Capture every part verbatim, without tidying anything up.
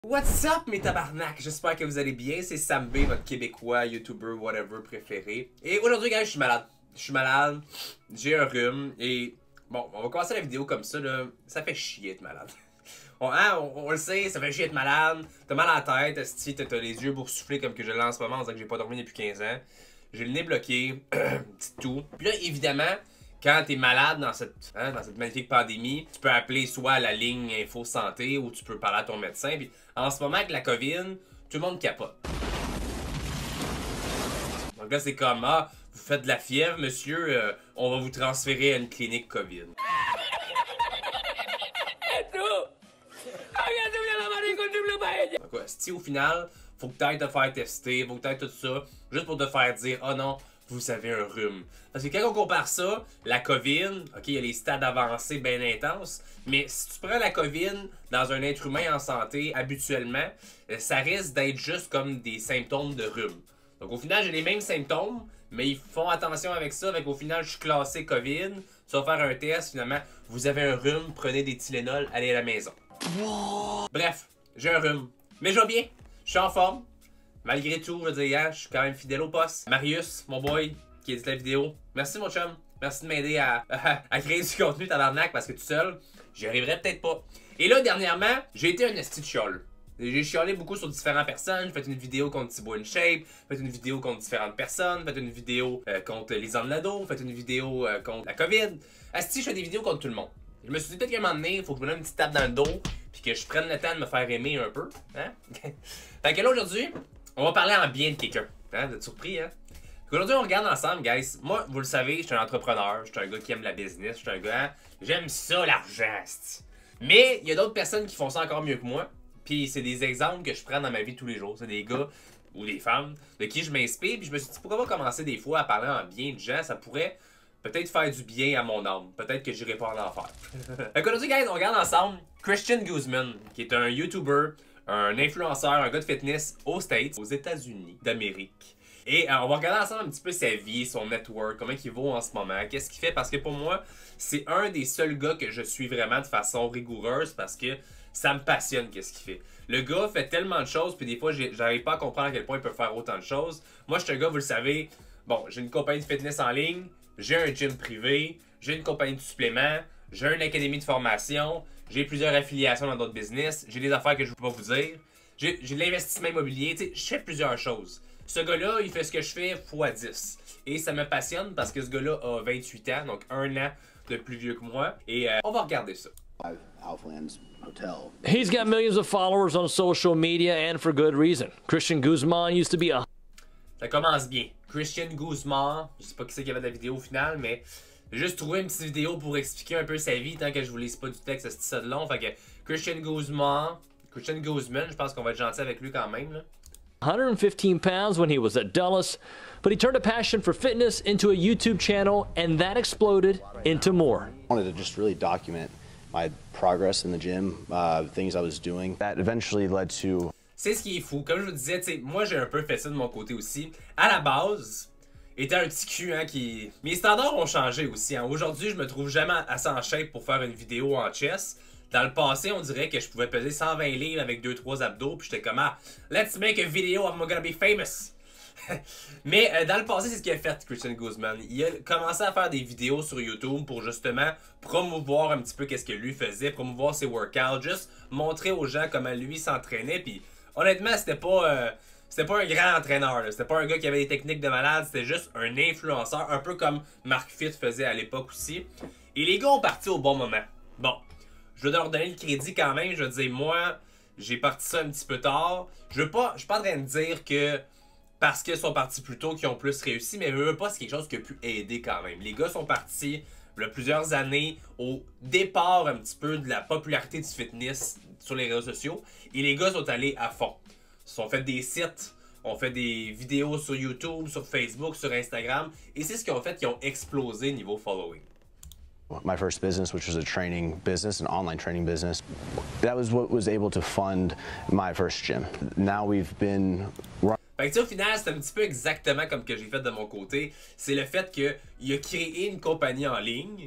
What's up mes tabarnak? J'espère que vous allez bien, c'est Sam B, votre québécois, youtuber, whatever préféré. Et aujourd'hui gars, je suis malade. Je suis malade, j'ai un rhume et bon, on va commencer la vidéo comme ça là. Ça fait chier être malade. On, hein, on, on le sait, ça fait chier être malade. T'as mal à la tête, si t'as les yeux boursouflés comme que je l'ai en ce moment, on dirait que j'ai pas dormi depuis quinze ans. J'ai le nez bloqué, petit tout. Puis là évidemment, quand t'es malade dans cette, hein, dans cette magnifique pandémie, tu peux appeler soit la ligne Info Santé ou tu peux parler à ton médecin. Puis en ce moment avec la COVID, tout le monde capote. Donc là c'est comme, ah, vous faites de la fièvre monsieur, euh, on va vous transférer à une clinique COVID. Donc ouais, si au final, faut que t'ailles te faire tester, faut que t'ailles tout ça, juste pour te faire dire, oh non, vous avez un rhume. Parce que quand on compare ça, la COVID, ok, il y a les stades avancés bien intenses, mais si tu prends la COVID dans un être humain en santé, habituellement, ça risque d'être juste comme des symptômes de rhume. Donc au final, j'ai les mêmes symptômes, mais ils font attention avec ça, avec au final, je suis classé COVID, tu vas faire un test, finalement, vous avez un rhume, prenez des Tylenol, allez à la maison. Bref, j'ai un rhume, mais je vais bien, je suis en forme. Malgré tout, je veux dire, hein, je suis quand même fidèle au poste. Marius, mon boy, qui édite la vidéo. Merci mon chum. Merci de m'aider à, à, à créer du contenu tabarnak parce que tout seul, j'y arriverais peut-être pas. Et là, dernièrement, j'ai été un esti de chiole. J'ai chiolé beaucoup sur différentes personnes. J'ai fait une vidéo contre Thibaut InShape, fait une vidéo contre différentes personnes, fait une vidéo euh, contre Lisanne Nadeau, fait une vidéo euh, contre la COVID. Asti, je fais des vidéos contre tout le monde. Je me suis dit peut-être qu'à un moment donné, il faut que je me donne une petite tape dans le dos, puis que je prenne le temps de me faire aimer un peu. Hein? Fait que là, aujourd'hui, on va parler en bien de quelqu'un. Hein? Vous êtes surpris, hein? Aujourd'hui, on regarde ensemble, guys. Moi, vous le savez, je suis un entrepreneur. Je suis un gars qui aime la business. Je suis un gars, hein? J'aime ça, l'argent. Mais il y a d'autres personnes qui font ça encore mieux que moi. Puis c'est des exemples que je prends dans ma vie tous les jours. C'est des gars ou des femmes de qui je m'inspire. Puis je me suis dit, pourquoi pas commencer des fois à parler en bien de gens? Ça pourrait peut-être faire du bien à mon âme. Peut-être que j'irai pas en enfer. Donc aujourd'hui, guys, on regarde ensemble Christian Guzman, qui est un YouTuber, un influenceur, un gars de fitness aux States, aux États-Unis d'Amérique. Et euh, on va regarder ensemble un petit peu sa vie, son network, comment il vaut en ce moment, qu'est-ce qu'il fait, parce que pour moi, c'est un des seuls gars que je suis vraiment de façon rigoureuse parce que ça me passionne qu'est-ce qu'il fait. Le gars fait tellement de choses, puis des fois, j'arrive pas à comprendre à quel point il peut faire autant de choses. Moi, je suis un gars, vous le savez, bon, j'ai une compagnie de fitness en ligne, j'ai un gym privé, j'ai une compagnie de suppléments, j'ai une académie de formation, j'ai plusieurs affiliations dans d'autres business, j'ai des affaires que je ne peux pas vous dire, j'ai de l'investissement immobilier, tu sais, je fais plusieurs choses. Ce gars-là, il fait ce que je fais fois dix. Et ça me passionne parce que ce gars-là a vingt-huit ans, donc un an de plus vieux que moi. Et euh, on va regarder ça. He's got millions of followers on social media and for good reason. Christian Guzman used to be a... Ça commence bien. Christian Guzman, je sais pas qui c'est qui avait de la vidéo au final, mais j'ai juste trouvé une petite vidéo pour expliquer un peu sa vie tant que je vous lise pas du texte, c'est ça de long. Fait que Christian Guzman, Christian Guzman, je pense qu'on va être gentil avec lui quand même là. one hundred fifteen pounds when he was at Dulles, but he turned a passion for fitness into a YouTube channel, and that exploded into more. I wanted to just really document my progress in the gym, uh, things I was doing. That eventually led to... C'est ce qui est fou. Comme je vous disais, tu sais, moi j'ai un peu fait ça de mon côté aussi. À la base, était un petit cul, hein, qui... Mes standards ont changé aussi, hein. Aujourd'hui, je me trouve jamais assez en shape pour faire une vidéo en chess. Dans le passé, on dirait que je pouvais peser cent vingt livres avec deux trois abdos, puis j'étais comme, ah, let's make a video of I'm gonna be famous. Mais euh, dans le passé, c'est ce qu'il a fait, Christian Guzman. Il a commencé à faire des vidéos sur YouTube pour justement promouvoir un petit peu qu'est-ce que lui faisait, promouvoir ses workouts, juste montrer aux gens comment lui s'entraînait. Puis honnêtement, c'était pas, euh, c'était pas un grand entraîneur. C'était pas un gars qui avait des techniques de malade, c'était juste un influenceur, un peu comme Mark Fit faisait à l'époque aussi. Et les gars ont parti au bon moment. Bon. Je veux leur donner le crédit quand même. Je veux dire, moi, j'ai parti ça un petit peu tard. Je veux pas, je suis pas en train de dire que parce qu'ils sont partis plus tôt qu'ils ont plus réussi, mais je veux pas, c'est quelque chose qui a pu aider quand même. Les gars sont partis il y a plusieurs années au départ un petit peu de la popularité du fitness sur les réseaux sociaux. Et les gars sont allés à fond. Ils ont fait des sites, ont fait des vidéos sur YouTube, sur Facebook, sur Instagram. Et c'est ce qu'ils ont fait, qu'ils ont explosé niveau following. My first business, which was a training business, an online training business, that was what was able to fund my first gym. Now we've been... Fait que tu sais, au final, c'est un petit peu exactement comme que j'ai fait de mon côté. C'est le fait qu'il a créé une compagnie en ligne,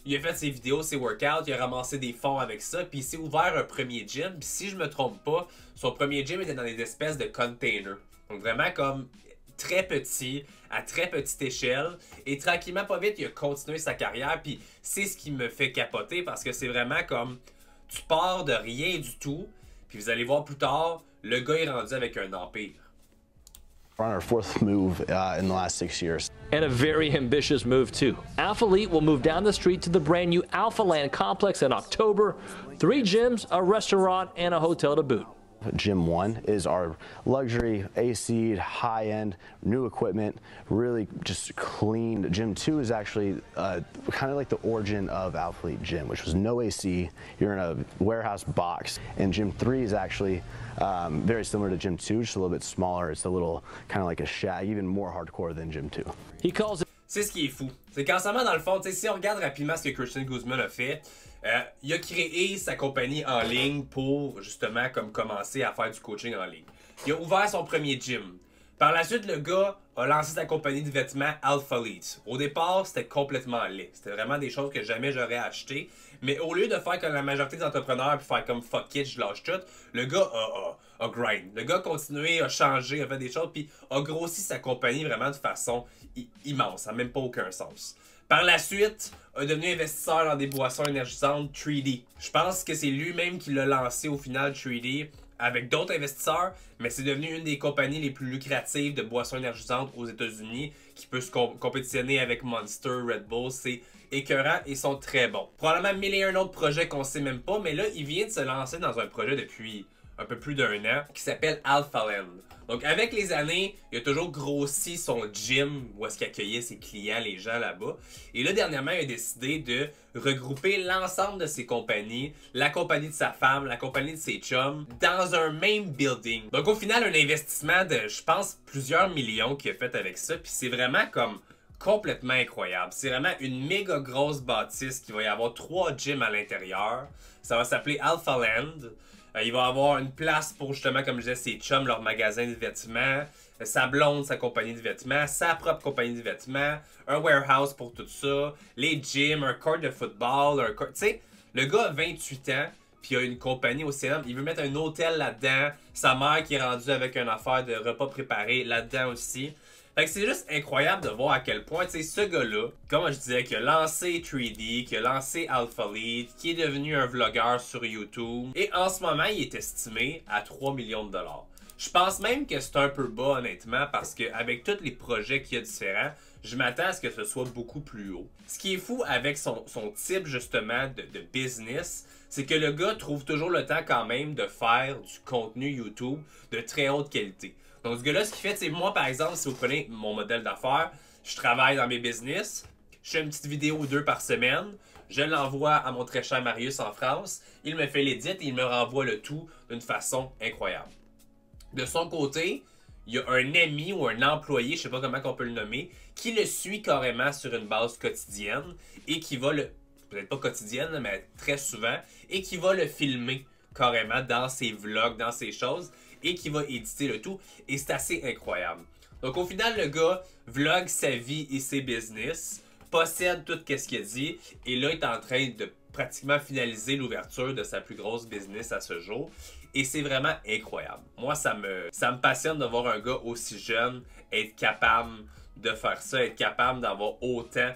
il a fait ses vidéos, ses workouts, il a ramassé des fonds avec ça, puis il s'est ouvert un premier gym. Puis si je me trompe pas, son premier gym était dans des espèces de containers. Donc vraiment comme très petit, à très petite échelle. Et tranquillement, pas vite, il a continué sa carrière. Puis c'est ce qui me fait capoter parce que c'est vraiment comme tu pars de rien du tout. Puis vous allez voir plus tard, le gars est rendu avec un empire. We're on our fourth move uh, in the last six years. And a very ambitious move, too. Alphalete will move down the street to the brand new Alpha Land complex in October. Three gyms, a restaurant, and a hotel to boot. Gym one is our luxury, A C'd, high-end, new equipment, really just clean. Gym two is actually uh, kind of like the origin of Alphalete Gym, which was no A C. You're in a warehouse box. And Gym three is actually um, very similar to Gym two, just a little bit smaller. It's a little kind of like a shack, even more hardcore than Gym two. He calls it. C'est ce qui est fou. C'est qu'en ce moment, dans le fond, si on regarde rapidement ce que Christian Guzman a fait, euh, il a créé sa compagnie en ligne pour justement comme commencer à faire du coaching en ligne. Il a ouvert son premier gym. Par la suite, le gars a lancé sa compagnie de vêtements Alphalete. Au départ, c'était complètement laid. C'était vraiment des choses que jamais j'aurais achetées. Mais au lieu de faire comme la majorité des entrepreneurs puis faire comme fuck it, je lâche tout, le gars a, a, a grind. Le gars a continué, a changé, a fait des choses puis a grossi sa compagnie vraiment de façon immense. Ça n'a même pas aucun sens. Par la suite, a devenu investisseur dans des boissons énergisantes trois D. Je pense que c'est lui-même qui l'a lancé au final trois D avec d'autres investisseurs, mais c'est devenu une des compagnies les plus lucratives de boissons énergisantes aux États-Unis qui peut se comp compétitionner avec Monster, Red Bull. C'est écœurant et sont très bons. Probablement mille et un autres projets qu'on sait même pas, mais là, il vient de se lancer dans un projet depuis un peu plus d'un an qui s'appelle Alpha Land. Donc avec les années, il a toujours grossi son gym où est-ce qu'il accueillait ses clients, les gens là-bas. Et là, dernièrement, il a décidé de regrouper l'ensemble de ses compagnies, la compagnie de sa femme, la compagnie de ses chums, dans un même building. Donc au final, un investissement de, je pense, plusieurs millions qu'il a fait avec ça. Puis c'est vraiment comme complètement incroyable. C'est vraiment une méga grosse bâtisse qui va y avoir trois gyms à l'intérieur. Ça va s'appeler Alpha Land. Euh, il va avoir une place pour justement, comme je disais, ses chums, leur magasin de vêtements, euh, sa blonde, sa compagnie de vêtements, sa propre compagnie de vêtements, un warehouse pour tout ça, les gyms, un court de football, un court... Tu sais, le gars a vingt-huit ans, puis il a une compagnie au Céline, il veut mettre un hôtel là-dedans, sa mère qui est rendue avec une affaire de repas préparés là-dedans aussi. Fait que c'est juste incroyable de voir à quel point, tu sais, ce gars-là, comme je disais, qui a lancé trois D, qui a lancé Alphalete, qui est devenu un vlogueur sur YouTube, et en ce moment, il est estimé à trois millions de dollars. Je pense même que c'est un peu bas, honnêtement, parce qu'avec tous les projets qu'il y a différents, je m'attends à ce que ce soit beaucoup plus haut. Ce qui est fou avec son, son type, justement, de, de business, c'est que le gars trouve toujours le temps quand même de faire du contenu YouTube de très haute qualité. Donc ce gars-là, ce qu'il fait, c'est moi par exemple, si vous prenez mon modèle d'affaires, je travaille dans mes business, je fais une petite vidéo ou deux par semaine, je l'envoie à mon très cher Marius en France, il me fait l'édit et il me renvoie le tout d'une façon incroyable. De son côté, il y a un ami ou un employé, je sais pas comment on peut le nommer, qui le suit carrément sur une base quotidienne et qui va le, peut-être pas quotidienne, mais très souvent, et qui va le filmer carrément dans ses vlogs, dans ses choses, et qui va éditer le tout, et c'est assez incroyable. Donc au final, le gars vlog sa vie et ses business, possède tout ce qu'il a dit, et là, il est en train de pratiquement finaliser l'ouverture de sa plus grosse business à ce jour, et c'est vraiment incroyable. Moi, ça me, ça me passionne de voir un gars aussi jeune être capable de faire ça, être capable d'avoir autant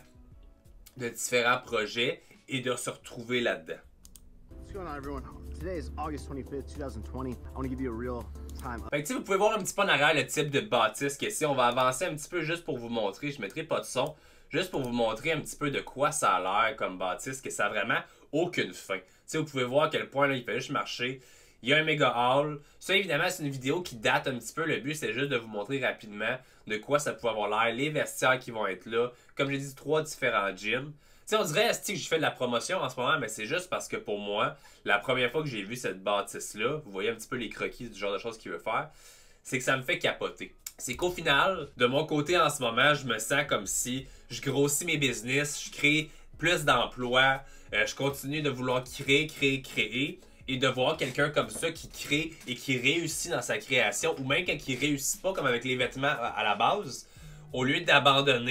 de différents projets et de se retrouver là-dedans. What's going on, everyone? Today is August twenty-fifth, twenty twenty. I want to give you a real time. Fait que, tu sais, vous pouvez voir un petit peu en arrière le type de bâtisse que si on va avancer un petit peu juste pour vous montrer, je mettrai pas de son, juste pour vous montrer un petit peu de quoi ça a l'air comme bâtisse, que ça a vraiment aucune fin. Tu sais, vous pouvez voir à quel point là, il fait juste marcher. Il y a un méga hall. Ça, évidemment, c'est une vidéo qui date un petit peu. Le but, c'est juste de vous montrer rapidement de quoi ça peut avoir l'air, les vestiaires qui vont être là. Comme j'ai dit, trois différents gyms. Tu sais, on dirait que je fais de la promotion en ce moment, mais c'est juste parce que pour moi, la première fois que j'ai vu cette bâtisse-là, vous voyez un petit peu les croquis du genre de choses qu'il veut faire, c'est que ça me fait capoter. C'est qu'au final, de mon côté en ce moment, je me sens comme si je grossis mes business, je crée plus d'emplois, euh, je continue de vouloir créer, créer, créer, et de voir quelqu'un comme ça qui crée et qui réussit dans sa création, ou même quand il réussit pas, comme avec les vêtements à la base, au lieu d'abandonner,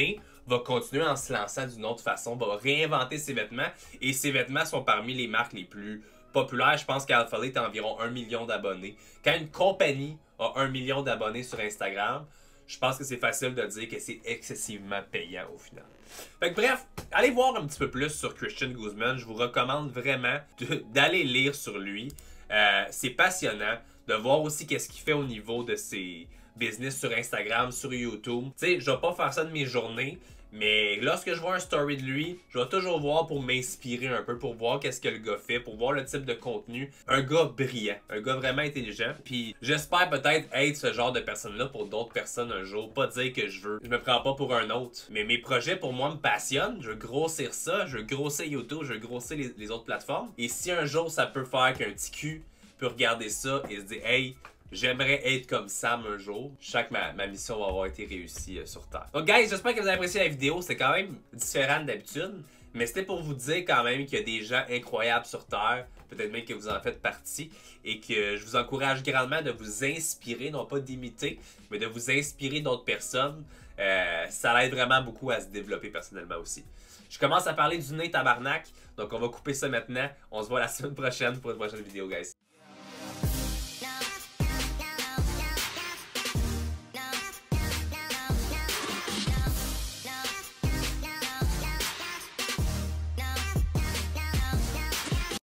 va continuer en se lançant d'une autre façon, va réinventer ses vêtements, et ses vêtements sont parmi les marques les plus populaires. Je pense qu'Alphalete a environ un million d'abonnés. Quand une compagnie a un million d'abonnés sur Instagram, je pense que c'est facile de dire que c'est excessivement payant au final. Fait que bref, allez voir un petit peu plus sur Christian Guzman. Je vous recommande vraiment d'aller lire sur lui. Euh, c'est passionnant de voir aussi qu'est-ce qu'il fait au niveau de ses business sur Instagram, sur YouTube. Tu sais, je vais pas faire ça de mes journées, mais lorsque je vois un story de lui, je vais toujours voir pour m'inspirer un peu, pour voir qu'est-ce que le gars fait, pour voir le type de contenu. Un gars brillant, un gars vraiment intelligent. Puis j'espère peut-être être ce genre de personne-là pour d'autres personnes un jour. Pas dire que je veux, je me prends pas pour un autre. Mais mes projets pour moi me passionnent. Je veux grossir ça, je veux grossir YouTube, je veux grossir les, les autres plateformes. Et si un jour ça peut faire qu'un petit cul peut regarder ça et se dire « Hey, j'aimerais être comme Sam un jour », je sais que ma, ma mission va avoir été réussie euh, sur Terre. Donc guys, j'espère que vous avez apprécié la vidéo. C'est quand même différent d'habitude, mais c'était pour vous dire quand même qu'il y a des gens incroyables sur Terre, peut-être même que vous en faites partie, et que je vous encourage grandement de vous inspirer, non pas d'imiter, mais de vous inspirer d'autres personnes. Euh, ça l'aide vraiment beaucoup à se développer personnellement aussi. Je commence à parler du nez tabarnak, donc on va couper ça maintenant. On se voit la semaine prochaine pour une prochaine vidéo, guys.